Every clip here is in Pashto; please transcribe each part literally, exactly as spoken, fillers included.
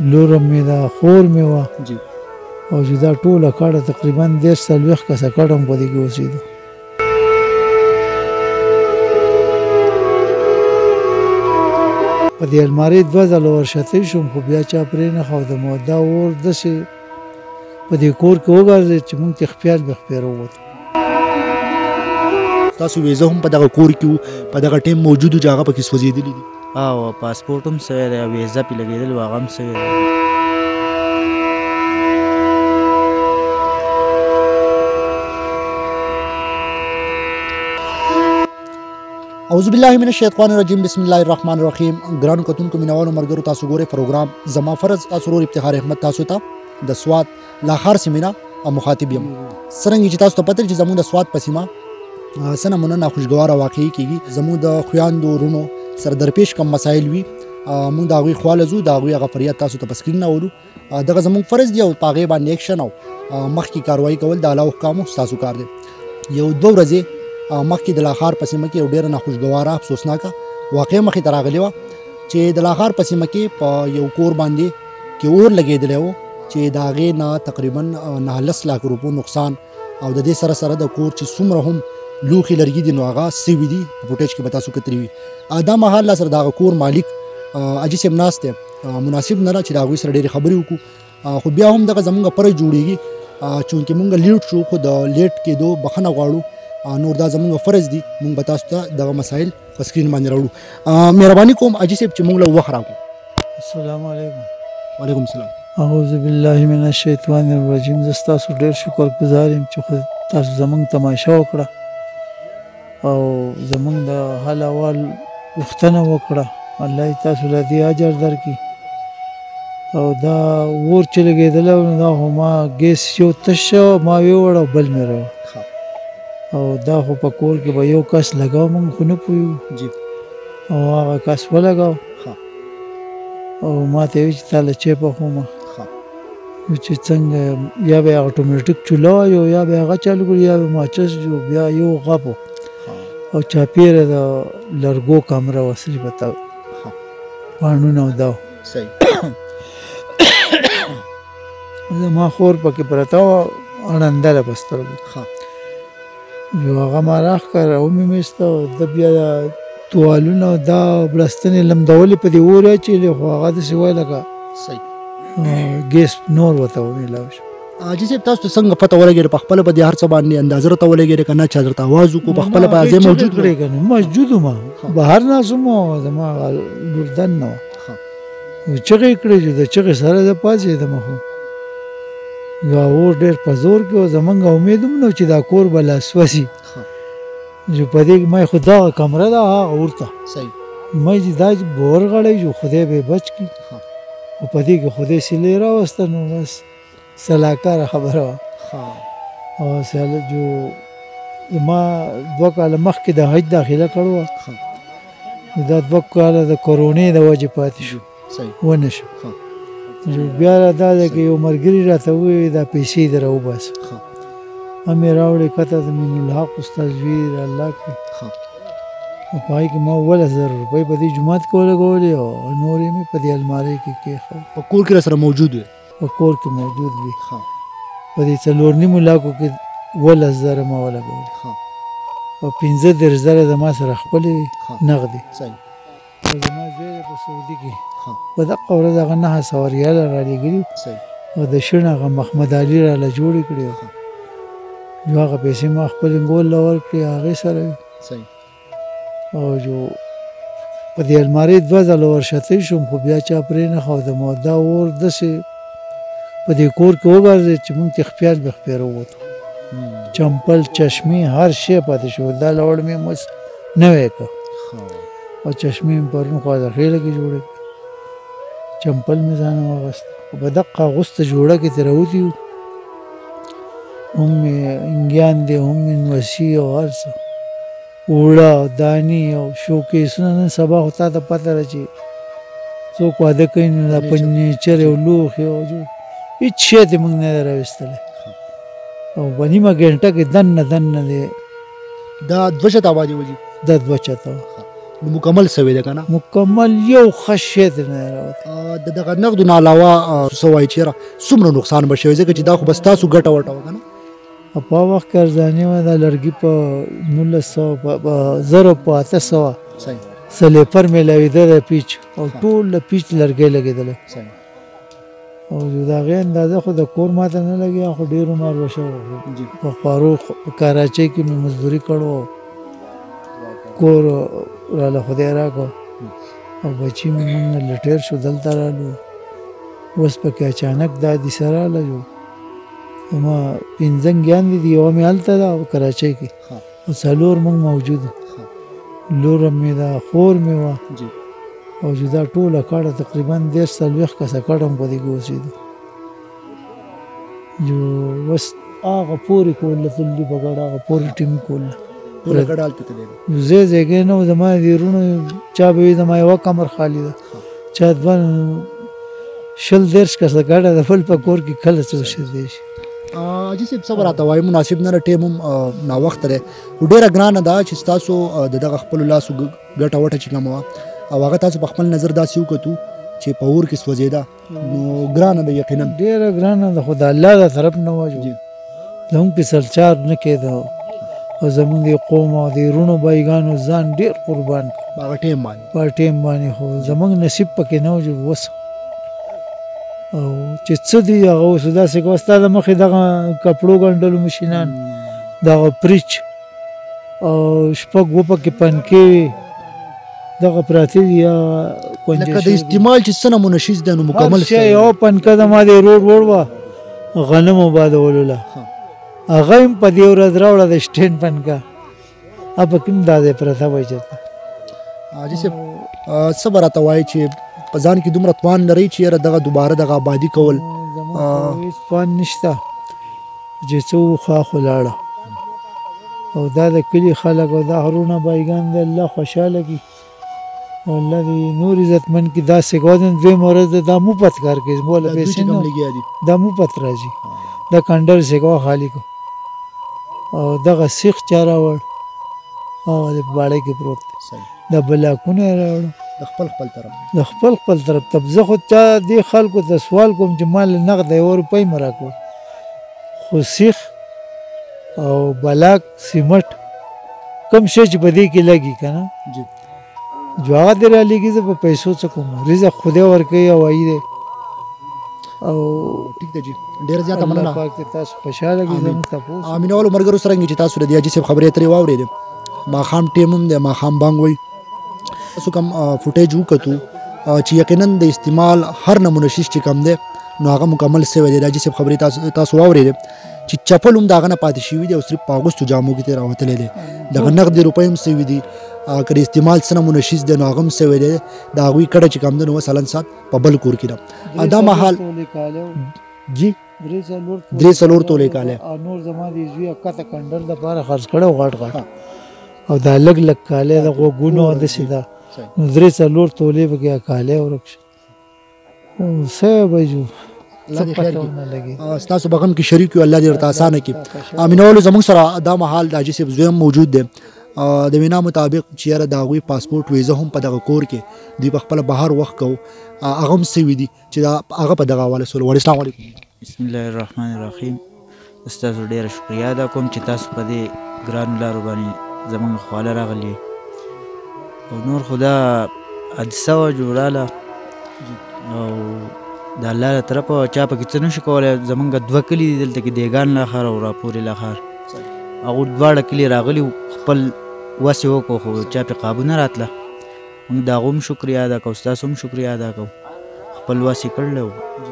لورم مې ده، خور مې وه جی او چې دا ټوله کډه تقریبا دېرش څلوېښت کسه کډه هم په دې کې اوسېدو. په دې المارۍ دوه ځله ورشتی شوم خو بیا چا پرېنښود مو. دا اور داسې په دې کور کې وګرځېد چې موږ ته خپیال بې خپېره ووتو. تاسو ویزه هم په دغه کور کې وو، په دغه ټیم موجود و چې هغه پکې سوځېدلي دي؟ او پاسپورټ هم سوی دی، ویزه پې لګېدلې وه هغه هم سوی دی. اعوذ بالله من الشیطان الرجیم، بسم الله الرحمن الرحیم. ګرانو کتونکو مینوالو ملګرو، تاسو ګورئ پروګرام زما فرض. تاسو ورور افتخار احمد تاسو ته د سوات لاخار سیمې نه مخاطب یم. څرنګه چې تاسو ته پته چې زموږ د سوات په سیمه څه نمونه ناخوشګواره واقعي کېږي، زموږ د خویندو ورونو سره درپېښ کم مسایل وي، موږ د هغوی خواله ځو، د هغوی هغه فریاد تاسو ته په سکرین راولو. دغه زموږ فرض دی او په هغې باندې ایکشن او مخکې کاروایي کول د الله احکامو ستاسو کار دی. یو دوه ورځې مخکې د لاخار په سیمه کې یو ډېره ناخوشګواره افسوسناکه واقعه مخې ته راغلې وه چې د لاخار په سیمه کې په یو کور باندې کې اور لګېدلی و چې د هغې نه تقریبا نهلس لاک روپو نقصان او د دې سره سره د کور چې څومره هم لوښي لرګي دي نو هغه سوي دي. په فوټیج کې به تاسو کتلي وي. دا مهال لا سره د هغه کور مالک اجي صاحب ناست دی، مناسب نه ده چې د هغوی سره ډېرې خبرې وکړو، خو بیا هم دغه زموږ پرې جوړېږي چونکې موږ لیټ شو، خو د لیټ کېدو بخښنه غواړو. نور دا زموږ فرض دي، موږ به تاسو ته دغه مسایل په سکرین باندې راوړو. مهرباني کوم اجي صاحب چې موږ له وخت راکړو. السلام علیکم. وعلیکم السلام. اعوذ بالله من الشیطان الرجیم. زه ستاسو ډېر شکرګزار یم چې خو تاسو زموږ تماشه وکړه او زموږ د حال احوال پوښتنه وکړه. الله یې تاسو له دې اجر درکړي. او دا اور چې لګېدلی و نو دا خو ما ګیس یو تش شو، ما ویوړ او بل مې راوړ او دا خو په کور کې به یو کس لګاو، موږ خو نه پوهېږو او هغه کس ولګاو او ما ته یې ویل چې تا له چای پخومه چې څنګه یا به یې اټومیټیک چوله وایو یا به یې هغه چالو کړو یا به ماچس جو. بیا یو غپ او چاپېره د لرګو کمره وه صرف ته پاڼونه او دا و. زما خور پکې پرته وه اړندله په سترګو. یو هغه ما راښکاره ومې میسته او ده بیا توالونه او دا بړستنې لمدولې په دې اور اچېلې خو هغه داسې وایي لکه ګیس نور ورته ومیلاو شو. حاجي صاحب تاسو ته څنګه پته ولګېده؟ په خپله به دې هر څه باندې اندازه راته ولګېده که نه چا درته آواز وکړو؟ په خپله به ځای موجود کړی که نه موجود وم، بهر ناست وم او زما لوردن نه وه. چغې یې کړې چې د چغې سره زه پاڅېدم خو دا اور ډېر په زور کې و. زمونږ امید هم نه و چې دا کور به لا سوځي چې په دې کې ما خو دغه کمره ده هغه اور ته ما چې دا به ورغړی چې خدای به یې بچ کړي خو په دې کې خدای سیلې راوسته نو بس سلاکاره خبره وه. او سیاله جو ما دوه کاله مخکې د حج داخله کړې وه، دا دوه کاله د کرونې د وجې پاتې شو ونه شو. بیا را دا ده که یو ملګري راته ووایي دا پیسې دې راوباسه، هم یې راوړې کته د مین الحق استاد زوی یې الله کړي او په هغې کې ما اوولس زره روپۍ په دې جومات کې ولګولې او نورې مې په دې المارۍ کې کېښود. په کور کې راسره موجود وې؟ په کور کې موجود وي. په دې څلور نیمو لاکو کې اوولس زره ما ولګولې او پنځه دېرش زره زما سره خپلې نغدې. او زما زوی دی په سعودي کې په دغه ورځ هغه نهه سوه ریاله رالېږلي او د شڼ هغه محمد علي راله جوړې کړې وې جو هغه پیسې ما خپل انګول له ورکړې هغې سره وي. او جو په دې المارۍ دوه ځله ورشتی شوم خو بیا چا پرېنښودم او دا اور داسې په دې کور کې وګرځېد چې موږ ته خپیال بې خپېره ووتو. چمپل چشمې هر شی پاتې شو. دا لوړ مې مس نوی که او چشمې مې پرون خوا د خېله کې جوړې کړې، چمپل مې ځانه واغېست خو په دقه اغوسته جوړه کې ترې راوتي وو. هم مې انګیان دی هم مې نوسي او هر څه اوړه او دانې او شوکیسونه. نن سبا خو تا ته پته ده چې څوک واده کوي نو دا فرنیچر او لوښي او هېڅ شی دې موږ نه دی راویستلی او په نیمه ګنټه کې دننه دننه دی دا دوه چته آبادي وه جي؟ دا دوه چته وه. نو مکمل سوی ده کنه مکمل یو ښه شی ترې نه راوتی د دغه نقدو نه علاوه څه وایي چېرې څومره نقصان به شوی ځکه چې دا خو بس تاسو ګټه وټه وه که نه په هغه وخت کې ارزاني وه دا لرګي په نولس سوه په زرو په اته سوه سلیپر میلاوېده د پیچ او ټول د پیچ لرګی لګېدلی او د هغې اندازه خو د کور ماته نه لګي خو ډېر عمر به شوی په خپارو په کراچۍ کې مې مزدوري کړو کور راله خدای راکړو او بچي مې موږ نه لټیر شو دلته رالو اوس پکې اچانک دا دسه راله جو ما پنځه ګیان دي یوه مې هلته ده او کراچۍ کې او څلور موږ موجود لور مې ده خور مې وه او چې دا ټوله کاڼه تقریبا دېرش څلوېښت کسه کاڼه هم په دې کې اوسېدو جو بس هغه پورې کوله تللي په ګډه هغه پورې ټیمي کوله ټوله ګډه هلته تللی ځای ځایګی نه و زما د وروڼو چا به وي زما یوه کمر خالي ده چا دوه شل دېرش کسه ګډه د بل په کور کې کله څه اوسېدی شي حاجي صاحب څه به راته وایي مناسب نه ده ټیم هم ناوخته دی ډېره ګرانه ده چې ستاسو د دغه خپلو لاسو ګټه وټه چې کومه وه او هغه تاسو په خپل نظر داسې وکتو چې په اور کې سوځېده نو ګرانه ده یقینا ډېره ګرانه ده خو د الله د طرف نه وه زموږ پې سرچار نه کېده او زموږ د قوم او د وروڼو بایګانو ځان ډېر قربان کړ په هغه ټیم باندې په ټیم باندې خو زموږ نصیب پکې نه و چې اوس او چې څه دي هغه اوس داسې کوه ستا د مخې دغه کپړو ګنډلو مشینان دغه پریچ او شپږ اووه پکې پنکې وي دغه پراته دي یا لکه د استعمال چې څه نمونه شیز دی نو مکمل هر شی یوه پنکه زما د روډ وړ وه غنمو بادولو له هغه هم په دې ورځ راوړه د سټینډ پنکه هغه پکې هم دا ځای پرته وه چېرته حاجي صاحب څه به راته وایي چې په ځان کې دومره توان لرئ چې یاره دغه دوباره دغه آبادي کول زما هېڅ توان نشته چې څه وخوا خو لاړه او دا د کلي خلک او دا هرونه بایګان دی الله خوشحاله کړي او الله دې نور عزتمند کړي داسې کوځن دویمه ورځ ده دا مفت کار کوي بوله پیسې نه دا مفت راځي دا کنډر سیکوا خالي کو او دغه سیخ چا راوړ هغه د باړۍ کې پروت دی دا بلاکونه یې راوړو د خپل خپل طرف د خپل خپل طرف ته زه خو چا دې خلکو ته سوال کوم چې مال نغد یوه روپۍ مه راکړه خو سیخ او بلاک سیمټ کم شی چې په دې کې لګي که نه جو هغه دې رالېږي زه په پیسو څه کوم رزق خدای ورکوي هوایي دی او ټیک ده جی ډېره زیاته مننه الله پاک دې تاسو خوشحاله کړي زموږ تپوس مینهوالو ملګرو څرنګه چې تاسو د دې حاجي صاحب خبرې اترې واورېدې ماښام ټیم هم دی ماښام بانګ وایي تاسو کوم فوټیج وکتو چې یقینا د استعمال هر نمونه شیش چې کم دی نو هغه مکمل سوی دی د حاجي صاحب خبرې تاسو تاسو واورېدې چې چپل هم د هغه نه پاتې شوي دی او صرف په اغوستو جامو کې ترې راوتلی دی دغه نغدې روپۍ هم سوي دي که د استعمال څه نمونه شیز دی نو هغه هم سوی دی د هغوی کډه چې کم دی نو مثلا سات په بل کور کې ده دا مهال جی درې څلور تولې کالی نور زما د زوی کته کنډر دپاره خرڅ کړی و غټ غټ او دا لږ لږ کالی د غوږونو داسې ده نو درې څلور تولې پکې کالی ورک شو څه به جو ستاسو په غم کې شریک یو الله دې ورته اسانه کړي مینهوالو زموږ سره دا مهال د حاجي صاحب زوی هم موجود دی د وینا مطابق چې یاره د هغوی پاسپورټ ویزه هم په دغه کور کې دوی په خپله بهر وخت کوو هغه هم سوي دي چې دا هغه په دغه حواله سول وړي السلام علیکم بسم الله الرحمن الرحیم ستاسو ډېره شکریا ادا کوم چې تاسو په دې ګرانو لارو باندې زموږ خواله راغلي او نور خو دا حادثه وه جوړاله او د الله له طرفه چا پکې څه نشي کولی زمونږ دوه کلي دي دلته کې دیګان لاښار او راپورې لاښار هغو دواړه کلي راغلي خپل وس یې وکړو خو چا پې قابو نه راتله موږ د هغو هم شکریا ادا کوو ستاسو هم شکریا ادا کوو خپل وس یې کړلی و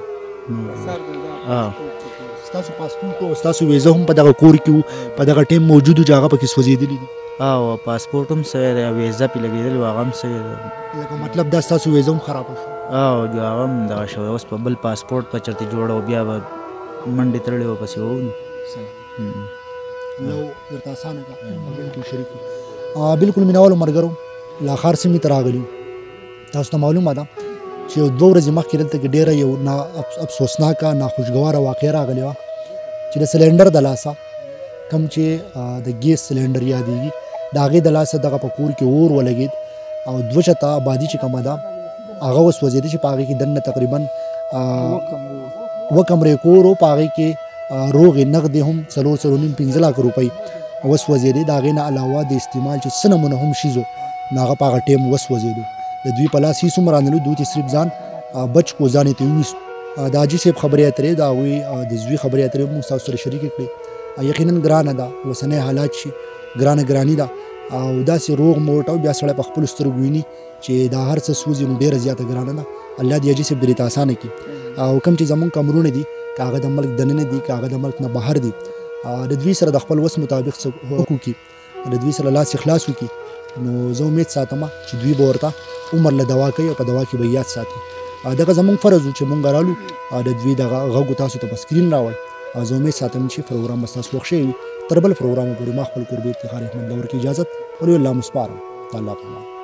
ستاسو پاسپورټ او ستاسو ویزه هم په دغه کور کې وو په دغه ټیم موجود و چې هغه پکې سوځېدلي دي او پاسپورټ هم سوی دی ویزه پې لګېدلې و هغه هم سوی دی لکه مطلب دا ستاسو ویزه هم خرابه شوه او جو هغه هم دغه شوی اوس په بل پاسپورټ په چېرته جوړه و بیا به منډې تړلې و پسې وو نو درته اسانه ده بالکل شریک بالکل مینهوالو ملګرو لاښار سیمې ته راغلي تاسو ته معلومه ده چې یو دوه ورځې مخکې دلته کې ډېره یو نا افسوسناکه ناخوشګواره واقعه راغلې وه چې د سلینډر د لاسه کوم چې د ګیس سلینډر یادېږي د هغې د لاسه دغه په کور کې اور ولګېد او دوه چته آبادي چې کومه ده هغه وسوځېده چې په هغې کې دننه تقریبا اووه کمرې کور و، په هغې کې روغې نغدې هم څلور څلور نیم پنځه لاکه روپۍ وسوځېدې. د هغې نه علاوه د استعمال چې څه نمونه هم شیز و نو هغه په هغه ټیم وسوځېدو. د دوی په لاس هېڅ هم رانلو، دوی ته صرف ځان بچ کو، ځان یې ته وویست. د حاجي صاحب خبرې اترې د هغوی د زوی خبرې اترې موږ تاسو سره شریکې کړې. یقینا ګرانه ده، اوسنی حالات چې ګرانه ګراني ده او داسې روغ موټ او بیا سړی په خپلو سترګو ویني چې دا هر څه سوځي نو ډېره زیاته ګرانه ده. الله دې حاجي صاحب درې ته اسانه کړي. او کوم چې زمونږ کمرونه دي که هغه د ملک دننه دي که هغه د ملک نه بهر دي، د دوی سره د خپل وس مطابق څه وکړي، د دوی سره لاس خلاص وکړي. نو زه امید ساتم چې دوی به ورته عمر له دوا کوي او په دوا کې به یاد ساتي. دغه زمونږ فرض و چې مونږ رالو د دوی دغه غږ تاسو ته په سکرین راوړ. زه امید ساتم چې پروګرام به ستاسو خوښ شوی وي. تر بل پروګرامه پورې ما خپل کور به افتخار احمد لور کې اجازت ولې الله مسپارم. الله پامان.